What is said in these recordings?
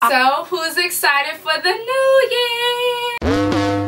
So, who's excited for the new year?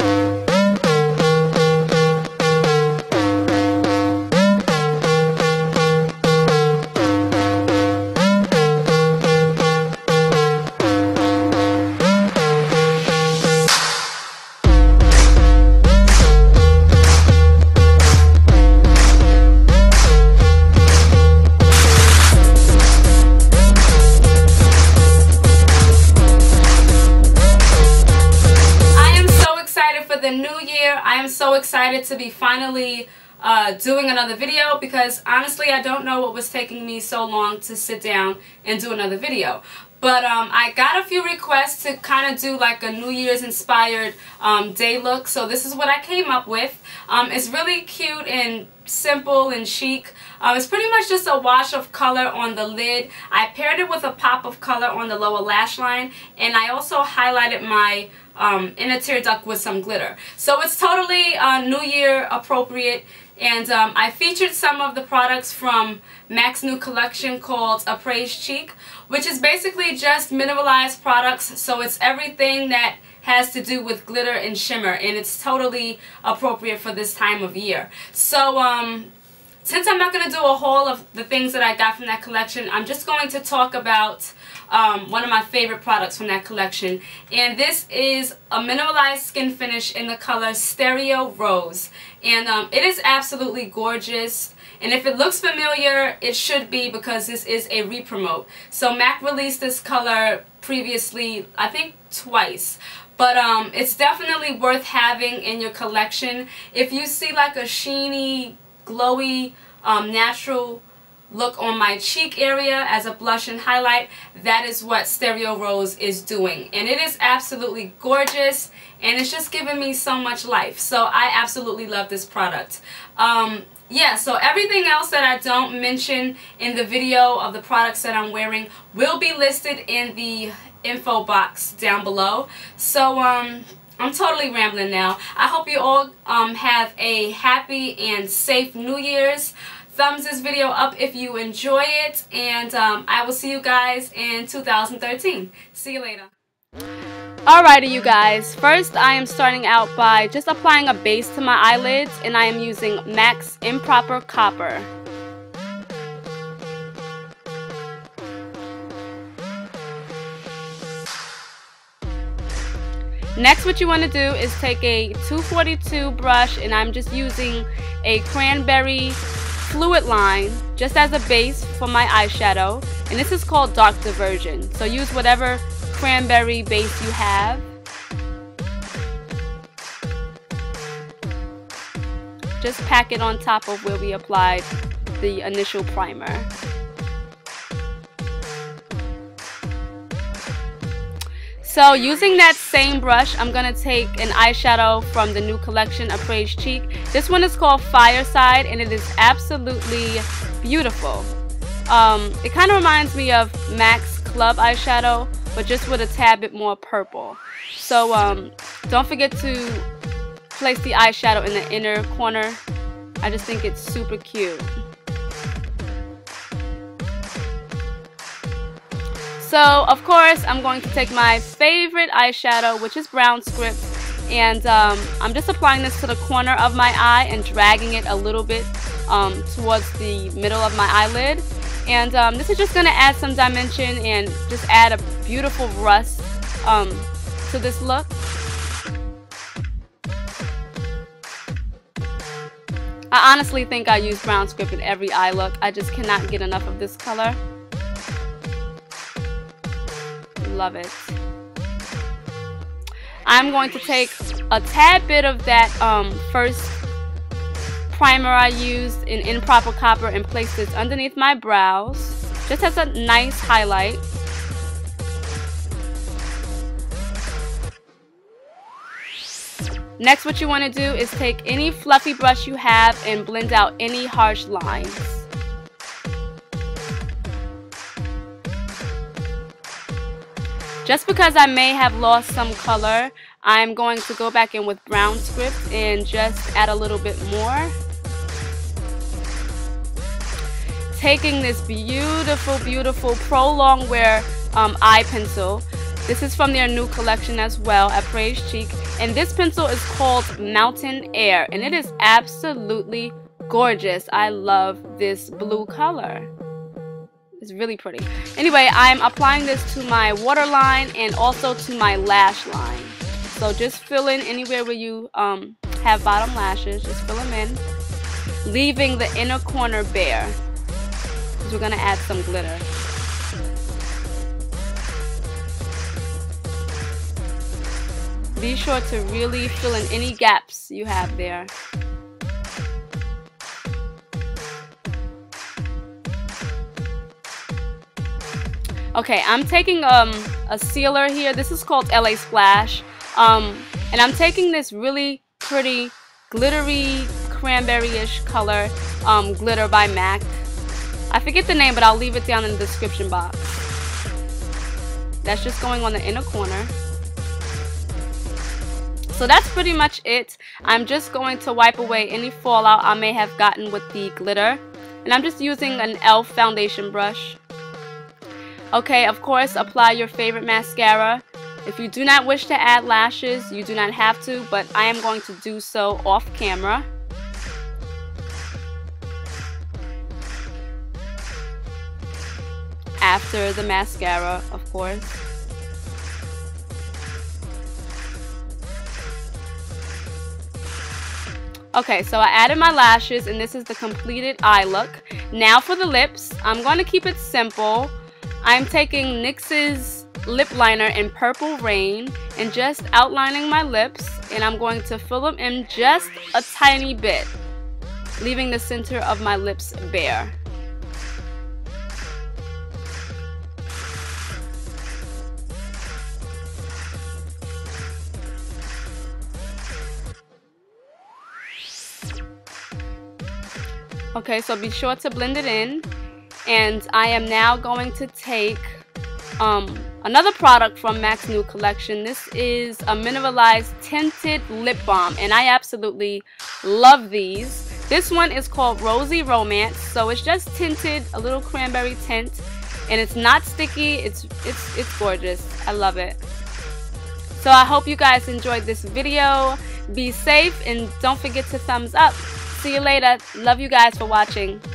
The new year. I am so excited to be finally doing another video, because honestly I don't know what was taking me so long to sit down and do another video. But I got a few requests to kind of do like a New Year's inspired day look, so this is what I came up with. It's really cute and simple and chic. It's pretty much just a wash of color on the lid. I paired it with a pop of color on the lower lash line, and I also highlighted my inner tear duct with some glitter. So it's totally New Year appropriate. And I featured some of the products from MAC's new collection called Appraised Chic, which is basically just mineralized products. So it's everything that has to do with glitter and shimmer, and it's totally appropriate for this time of year. So since I'm not going to do a haul of the things that I got from that collection, I'm just going to talk about one of my favorite products from that collection. And this is a mineralized skin finish in the color Stereo Rose. And it is absolutely gorgeous. And if it looks familiar, it should be, because this is a re-promote. So MAC released this color previously, I think twice. But it's definitely worth having in your collection. If you see like a sheeny, glowy, natural look on my cheek area as a blush and highlight, that is what Stereo Rose is doing. And it is absolutely gorgeous, and it's just giving me so much life. So I absolutely love this product. Yeah, so everything else that I don't mention in the video of the products that I'm wearing will be listed in the info box down below. So I'm totally rambling now. I hope you all have a happy and safe New Year's. Thumbs this video up if you enjoy it, and I will see you guys in 2013. See you later. Alrighty, you guys. First, I am starting out by just applying a base to my eyelids, and I am using MAC's Improper Copper. Next, what you want to do is take a 242 brush, and I'm just using a cranberry fluid line just as a base for my eyeshadow, and this is called Dark Diversion. So use whatever cranberry base you have. Just pack it on top of where we applied the initial primer. So using that same brush, I'm going to take an eyeshadow from the new collection, Appraised Chic. This one is called Fireside, and it is absolutely beautiful. It kind of reminds me of MAC's Club eyeshadow, but just with a tad bit more purple. So don't forget to place the eyeshadow in the inner corner. I just think it's super cute. So, of course, I'm going to take my favorite eyeshadow, which is Brown Script, and I'm just applying this to the corner of my eye and dragging it a little bit towards the middle of my eyelid. And this is just going to add some dimension and just add a beautiful rust to this look. I honestly think I use Brown Script in every eye look. I just cannot get enough of this color. Love it. I'm going to take a tad bit of that first primer I used in Improper Copper and place this underneath my brows, just as a nice highlight. Next, what you want to do is take any fluffy brush you have and blend out any harsh lines. Just because I may have lost some color, I'm going to go back in with Brown Script and just add a little bit more. Taking this beautiful, beautiful Prolongwear eye pencil. This is from their new collection as well at Praise Chic. And this pencil is called Mountain Air. And it is absolutely gorgeous. I love this blue color. It's really pretty. Anyway, I'm applying this to my waterline and also to my lash line. So just fill in anywhere where you have bottom lashes. Just fill them in, leaving the inner corner bare. Because we're going to add some glitter. Be sure to really fill in any gaps you have there. Okay, I'm taking a sealer here. This is called LA Splash. And I'm taking this really pretty glittery cranberry-ish color glitter by MAC. I forget the name, but I'll leave it down in the description box. That's just going on the inner corner. So that's pretty much it. I'm just going to wipe away any fallout I may have gotten with the glitter. And I'm just using an e.l.f. foundation brush. Okay, of course, apply your favorite mascara. If you do not wish to add lashes, you do not have to, but I am going to do so off camera. After the mascara, of course. Okay, so I added my lashes, and this is the completed eye look. Now for the lips, I'm going to keep it simple. I'm taking NYX's lip liner in Purple Rain and just outlining my lips, and I'm going to fill them in just a tiny bit, leaving the center of my lips bare. Okay, so be sure to blend it in. And I am now going to take another product from MAC's new collection. This is a Mineralized Tinted Lip Balm, and I absolutely love these. This one is called Rosey Romance, so it's just tinted, a little cranberry tint, and it's not sticky. It's gorgeous. I love it. So I hope you guys enjoyed this video. Be safe and don't forget to thumbs up. See you later. Love you guys for watching.